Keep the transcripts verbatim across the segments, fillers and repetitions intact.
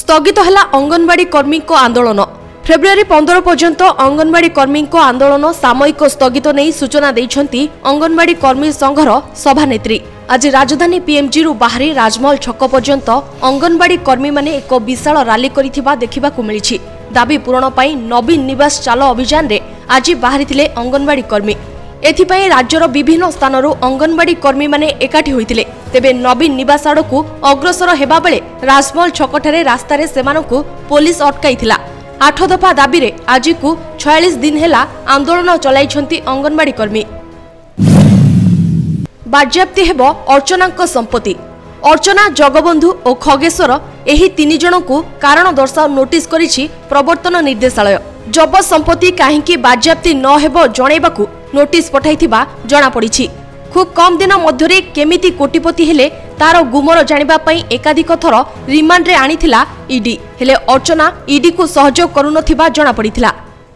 स्थगित है अंगनवाड़ी कर्मी को आंदोलन। फेब्रुआरी पंद्रह पर्यंत अंगनवाड़ी कर्मी को आंदोलन सामयिक स्थगित नहीं सूचना देइछंती अंगनवाड़ी कर्मी संघर सभानेत्री। आज राजधानी पीएमजी रु बाहरी राजमहल छक पर्यंत अंगनवाड़ी कर्मी माने एक विशाल रैली करिथिबा देखिबाकू मिलिछि। दाबी पूरण पई नवीन निवास चालो अभियान रे आज बाहरिथिले अंगनवाड़ी कर्मी। एथिपाई राज्यर विभिन्न स्थानरू अंगनवाड़ी कर्मी माने एकाठी होइतिले। तेबे नवीन निवास आड़कू अग्रसर हेबा बेले राजमहल छकठारे रास्तारे सेमानकू पुलिस अटकाइथिला। आठ दफा दाबी रे आज को छियालीस दिन हेला आंदोलन चलाइछंती अंगनवाड़ी कर्मी। बाज्याप्ति हेबो अर्चनाक संपत्ति। अर्चना, जगबंधु और खगेश्वर एही तीन जनकू कारण दर्शाओ नोटिस करिछि प्रवर्तन निर्देशालय। जब संपत्ति काहेकि बाज्याप्ति न हेबो जणैबाकू नोटिस पठाइथिबा जणा पड़िछि। खूब कम दिन मध्यरे केमिति कोटिपति हेले तार गुमर जानिबा पई एकाधिक थर रिमांड रे आनिथिला ईडी। हेले अर्चना ईडी को सहयोग करुनथिबा जणा पड़िथिला।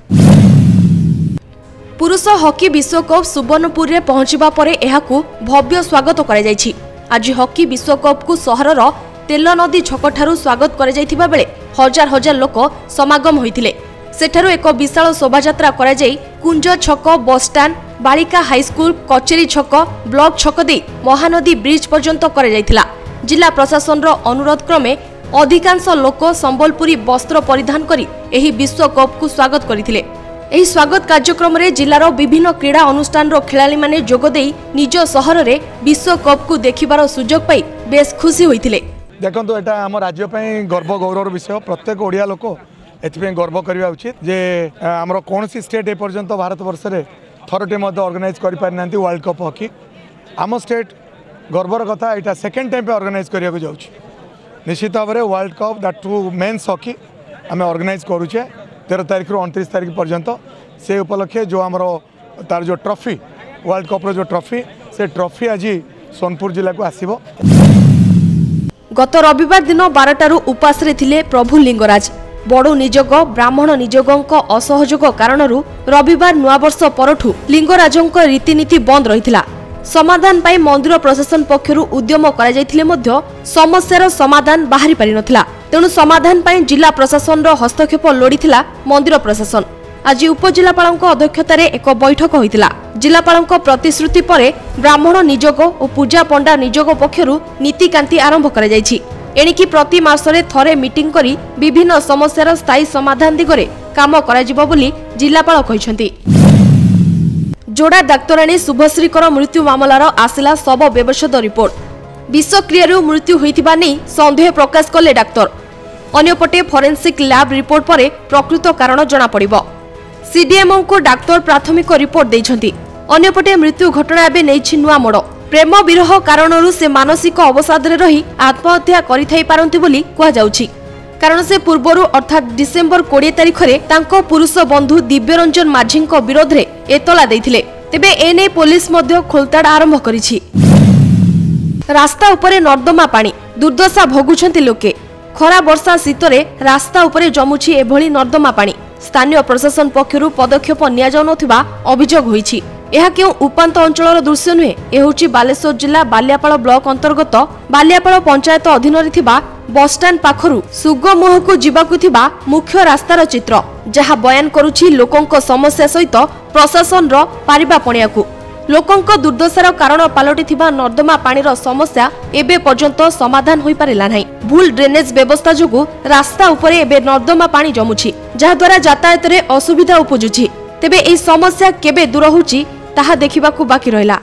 पुरुष हॉकी विश्वकप सुवर्णपुर रे पहुंचबा परे एहाकू भव्य स्वागत करा जायछि। आज हॉकी विश्वकप को सहरर तेल नदी छकठारु स्वागत करा जायथिबा बेले हजार हजार लोक समागम होइथिले। सेठारु एक विशाल शोभायात्रा करा जाई कुंज छक, बसस्टाण्ड, बालिका हाईस्कूल, कचेरी छक, ब्लॉक छक दे महानदी ब्रिज पर्यंत करा जायथिला। जिला प्रशासन रो अनुरोध क्रमे अधिकांश लोक संबलपुरी वस्त्र परिधान करी एही विश्वकप को स्वागत करिथिले। एही स्वागत कार्यक्रम रे जिलार विभिन्न क्रीड़ा अनुष्ठान रो खेलाड़ी माने जोग देई निज शहर रे विश्वकप को देखिबार सुजोग पाई बेस खुशी होइथिले। देखंतु एटा हम राज्य पई गर्व गौरव विषय। प्रत्येक ओडिया लोक एथि गर्व करवा उचित जे आमर कौन सी स्टेट ए पर्यंत भारत वर्ष रे थरटे मध्य ऑर्गेनाइज करि पारि नांती वर्ल्ड कप हॉकी। आम स्टेट गर्वर कथा एटा सेकेंड टाइम पे ऑर्गेनाइज करिया को जाउछ। निश्चित भाव में world cup that too men's hockey आम ऑर्गेनाइज करूचे तेरह तारीख रु उनतीस तारीख पर्यंत। से उपलक्षे जो आमर तार जो ट्रॉफी वर्ल्ड कप रो जो ट्रॉफी से ट्रॉफी आज सोनपुर जिला को आसीबो। गत रविवार दिन बारटारू उपास रे थिले प्रभु लिंगराज। बड़ो निजोग ब्राह्मण निजोगों असहयोग कारणरू रविवार नुआवर्ष परठू लिंगराजों रीतिनीति बंद रही। समाधान पाई मंदिर प्रशासन पक्षरु उद्यम करा जायथिले मध्य समस्यार समाधान बाहरी पारि नथिला। तेणु समाधान पाई जिला प्रशासन रो हस्तक्षेप लोड़ीथिला मंदिर प्रशासन। आज उपजिलापालଙ୍କ अध्यक्षतारे एक बैठक होइतिला। जिलापालଙ୍କ प्रतिश्रुति परे ब्राह्मण निजोग और पूजा पंडा निजोग पक्षरु नीतिकांति आरंभ करा जायछि। एणिकी प्रति मासरे थरे मीटिंग करी विभिन्न समस्यार स्थायी समाधान दिगरे काम कराजिबो बोली जिलापाल कहिसंती। जोड़ा डाक्तराणी शुभश्रीकर मृत्यु मामलार आसिला शव व्यवच्छेद रिपोर्ट। विषक्रियारू मृत्यु होइथिबा नै संदेह प्रकाश कले डाक्तर। अन्यपटे फोरेंसिक लैब रिपोर्ट परे प्रकृत कारण जना पड़िबो। सीडीएमओ को डाक्तर प्राथमिक रिपोर्ट दैछंती। अन्यपटे मृत्यु घटना एबे नैछि नुआ मोड़। प्रेम विरह कारणरू से मानसिक अवसाद रे रही आत्महत्या करिथाई पारंती बोली कुहा जाउछि। कारण से पूर्वरु अर्थात डिसेंबर बीस तारिख रे तांको पुरुष बंधु दिव्यरंजन माझींको विरोध रे एतला दैथिले। तेबे एने पुलिस मध्य खोलताड़ आरंभ करिछि। रास्ता उपरे नर्दमा पानी दुर्दशा भोगुछंती लोके। खरा वर्षा शीतरे रास्ता उपरे जमुछि एभली नर्दमा पानी। स्थानीय प्रशासन पक्षरु पदक्षेप निया जाउ नथिबा अभियोग होइछि। यह क्यों उपांत अंचल दृश्य नुहे। यह हूँ बालेश्वर जिला बालियापाल ब्लॉक अंतर्गत बालियापाल पंचायत अधीन बसस्टाण्ड पाखरु सुगमोह को जीवाकु थिबा मुख्य रास्तार चित्र, जहा बयान करुछि लोकंक समस्या सहित प्रशासन रो पारिबा पणियाकु। लोकंक दुर्दशार कारण पालटिथिबा नर्दमा पानीर समस्या एबे पर्यंत समाधान होई पारिला नाही। भूल ड्रेनेज व्यवस्था जोगु रास्ता उपरे एबे नर्दमा पानी जमुछि, जहा द्वारा यातायात रे असुविधा उपजुछि। तेबे एई समस्या केबे दूर होउछि ताहा देखिबाकू बाकी रहिला।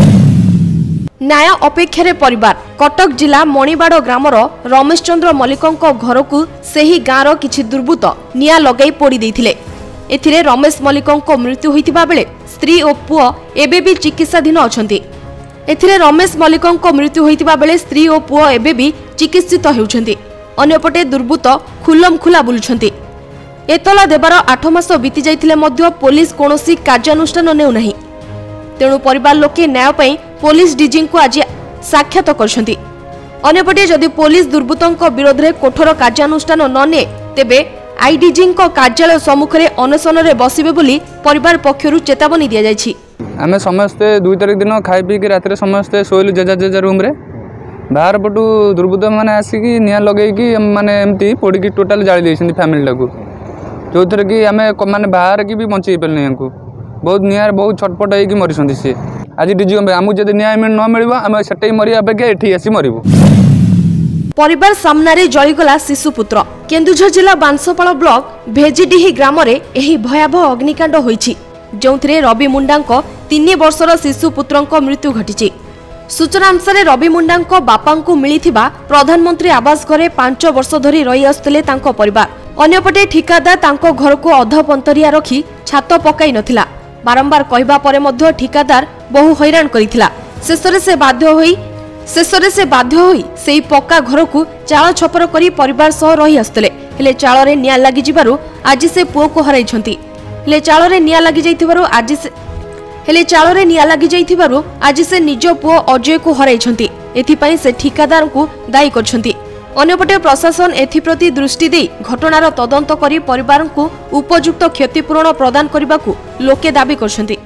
न्याय अपेक्षारे परिवार। कटक जिला मणिबाड़ ग्रामर रमेश चंद्र मल्लिकंक घरकू सेही गाँर किछि दुर्बृत्त निया लगाई पोड़ी देइथिले। एथिरे रमेश मल्लिकंक मृत्यु होइतिबा बेले स्त्री और पुओ एबे भी चिकित्साधीन अछंती। एथिरे रमेश मल्लिकंक मृत्यु होइतिबा बेले स्त्री और पुओ एबे भी चिकित्सित हेउछंती। अन्यपटे दुर्बृत्त खुल्लम खुला बुलुछंती। एतला देबार आठ मास बीती जाइतिले मध्य पुलिस कोनोसी कार्यानुष्ठान नेउ नाही। तेणु परिवार लोके न्याय पई पुलिस डीजी को आज साक्षात करछंती। अन्यपटे जदि पुलिस दुर्बृत्तों विरोध में कठोर कार्यानुष्ठान न ने तेबे आईडीजी कार्यालय सम्मुख में अनशन में बसबे बोली परिवार पक्षरु चेतावनी दिया जायछि। आमे समस्ते दुई तारिख दिन खाई पी के रात समस्ते शोलु जेजा जेजा रूम रे बाहर पटू दुर्बृत्त मैंने आसिक निआ लगे माने एमती पोड़ी टोटाल जाली फैमिली को जो थे कि आम मैंने बाहर की भी बचे पारे या बहुत निआर बहुत छटपट होगी मरीज सी आज डीजी आमको जब न्याय न मिल आम से मरिया अपेक्षा एठी आसी मरबू। परिवार सामने जलीगला शिशुपुत्र केन्दुझर जिला बांसपाल ब्लॉक भेजीडीही ग्राम में यह भयावह अग्निकांड होईछि जो रवि मुंडा तीन वर्षर शिशुपुत्र मृत्यु घटी। सूचना अनुसार रवि मुंडा बापा मिलिथिबा प्रधानमंत्री आवास घरे पांच वर्ष धरी रही आसुथिले तांको परिवार। अन्यपटे ठिकादार तांको घर को अधपंतरिया रखी छात पकाई नथिला बारंबार कहबा परे मध्य ठिकादार बहु हैरान करिथिला। शेषरे से बाध्य होई शेषरे से बाध्य होई सेई पक्का घर को चाल छपर करी परिवार सह रही आसुथिले हेले चाल रे निया लागि जिबारु आज से पुओ को हराइछंती हेले चाल रे निया लागि जाइथिबारु आज से हेले चाल रे निया लागि जाइथिबारु आज से निज पुओ अजय को हराइछंती एथिपई से ठिकादार को दायी करछंती। अन्यपटे प्रशासन एथिप्रति दृष्टि दे घटनार तदंत करी परिवार को उपयुक्त क्षतिपूरण प्रदान करने लोके दाबी करछंती।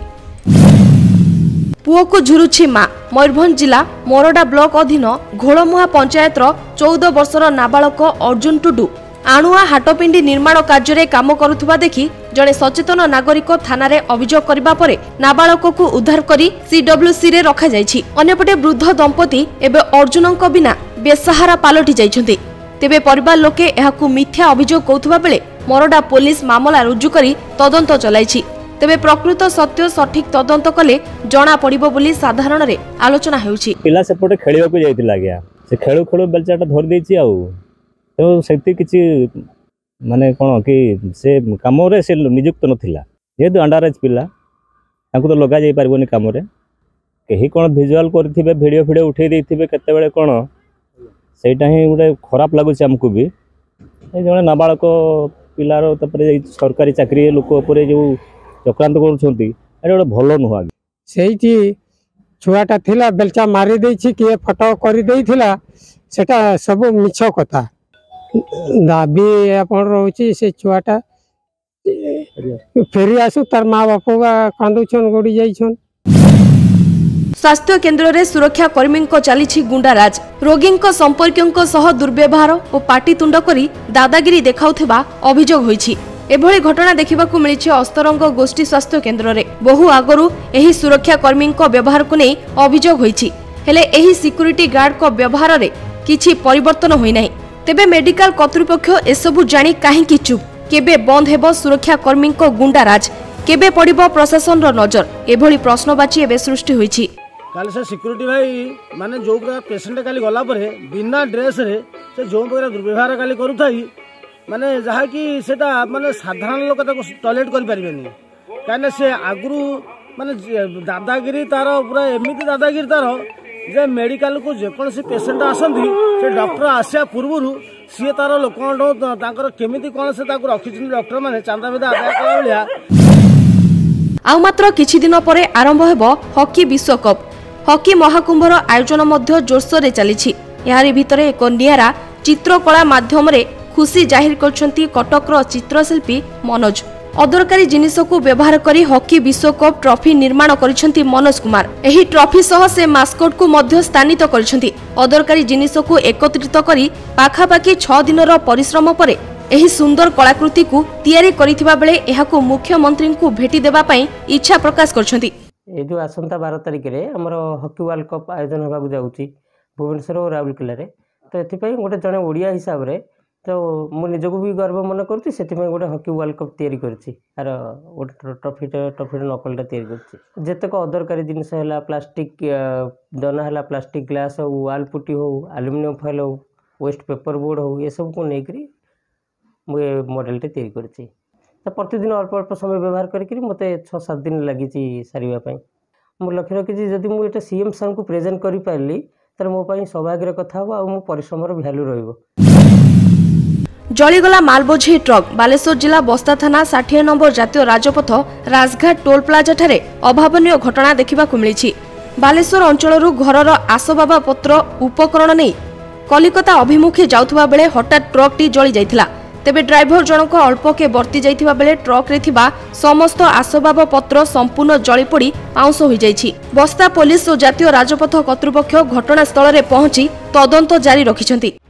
पुओ को झुरुछि मां मयूरभंज जिला मोरडा ब्लॉक अधीन घोलमुहा पंचायतर चौदह वर्षर नाबालक अर्जुन टुडू आणुआ हाटपिंडी निर्माण कार्य काम करुवा देखि जड़े सचेतन नागरिक थाना अभियोग करबा परे नाबालक को उद्धार करी सीडब्ल्यूसी रे रखा जायछि। अन्यपटे वृद्ध दंपति एबे अर्जुनक बिना बेसहारा पालटि जाइछन्ति तेबे परिवार लोके एहाकु मिथ्या अभियोग कौथुबा बेले मोरडा पुलिस मामला रुजु करी तदंत चलाइछि। तेबे प्रकृत सत्य सठिक तदंत कले जना पड़िबो बोली साधारण रे आलोचना हेउछि। पिला सेपटे खेलिबा को जाइतिला गया से खेळु खेळु बेलचाटा धरि देछि आउ तो सेति किछि माने कोन कि से काम रे से नियुक्त नथिला जेहेतु अंडरएज पिला तांको तो लगा जाई पारबोनी काम रे केही कोन विजुअल करथिबे वीडियो वीडियो उठै दैथिबे केते बेले कोन सेटा ही गोटे खराब लगुच आमको भी जड़े नाबालक पिलार तापर सरकारी चाकरी लोक उपर जो चक्रांत कर गोटे भल नुह से छुआटा थिला बेलचा मारी देछि किए फटो कर देइथिला सेटा सब मिछ कथा दाबी आपण रहउछि से छुआटा फेरी आसु तार माँ बापा कांदुछन गड़ी जाइछन। स्वास्थ्य केन्द्र रे सुरक्षा कर्मी चली गुंडाराज रोगी संपर्कों सह दुर्व्यवहार और पाटीतुंड करी दादागिरी देखाउथिबा अभियोग होईछि। एभली घटना देखिबाकू मिलिछि अस्तरंग गोष्ठी स्वास्थ्य केन्द्र रे बहु आगरू एही सुरक्षा कर्मी व्यवहार को नहीं अभियोग होईछि हेले एही सिक्यूरिटी गार्ड को व्यवहार रे किछि परिवर्तन होई नाही। तेबे मेडिकल कर्तृपक्ष एसबु जानी काहेकि चुप केबे बंद हेबो सुरक्षा कर्मी गुंडाराज केबे पड़िबो प्रशासन रो नजर एभली प्रश्नवाची एबे सृष्टि होईछि। काली से सिक्यूरिटी भाई माने जो प्रकार पेशेंट काली गला परे बिना ड्रेस रे से जो प्रकार दुर्व्यवहार काली करूथाई माने जहा कि सेटा माने साधारण लोक ताको टॉयलेट करि परिबेनी काने से आगुरु माने दादागिरी तार पूरा एमिति दादागिरी तार जे मेडिकल को जेकोन से पेशेंट आसंती से डॉक्टर आसिया पूर्वरु सी तार लोक तांकर केमिति कोन से ताको रखिछन डॉक्टर माने चांदा बेदा आदाय कला बलिया। आउ मात्र किछि दिन परे आरंभ हेबो हॉकी विश्वकप हॉकी महाकुंभर आयोजन मध्य जोरसोर चली यारी भितरे एक नियारा चित्रकला माध्यम रे खुशी जाहिर करछंती कटकर चित्रशिल्पी मनोज। अदरकारी जिनिस को व्यवहार करी हॉकी विश्वकप ट्रॉफी निर्माण करिसेंती मनोज कुमार। एही ट्रॉफी सह से मास्कोट को मध्य स्थानित करिसेंती। अदरकारी जिनिस को एकत्रित करी पाखापाखि छह दिनर परिश्रम परे एही सुंदर कलाकृति को तैयारी करिथिबा बेले एहाकू मुख्यमंत्री को भेटी देबा पई इच्छा प्रकाश करछंती। ए जो आसंता बारह तारिख रे हमर हॉकी वर्ल्ड कप आयोजन होबाकू जाउची भुवनेश्वर और राउरकेला रे तो एथिपई गोटे जने ओडिया हिसाब रे तो मु निजको भी गर्व मन करछि सेथिपई गोटे हॉकी वर्ल्ड कप तैयारी करछि आर गोटे ट्रॉफी ट्रॉफी नकलटा तैयारी करछि जेतक अदरकारी जिनिस हला प्लास्टिक दना हला प्लास्टिक ग्लास हो वाल पुटी हो एल्युमिनियम फॉइल हो वेस्ट पेपर बोर्ड हो ये सब को नेकरी मु मॉडलटा तैयारी करछि तो प्रतिदिन अल्प अल्प समय व्यवहार करके मत छः सात दिन लगी सारे मु लक्ष्य रखी जदि मुझे सीएम सार को प्रेजेंट कर पारि तो मोपाई सौभाग्यर कथा हो आ मो परिश्रम भैल्यू रहिबो। जलीगला मालबोझी ट्रक बालेश्वर जिला बस्ता थाना षाठी नंबर जातीय राजपथ राजघाट टोल प्लाजा ठारे अभावनीय घटना देखा मिली। बालेश्वर अंचल घरर आसबाब पत्र उपकरण नहीं कलिकता अभिमुखे जाउथबा बेले हठात ट्रकटी जली जाइथिला। तेबे ड्राइवर जनक अल्पके बर्ती जाइथिबा बेले ट्रक रे थिबा समस्त आसबाब पत्र संपूर्ण जली पड़ी पाउंस हो जाइछि। बस्ता पुलिस और जातीय राजपथ कर्तृपक्ष घटनास्थल रे पहुंची तदंत जारी रखिछन्ति।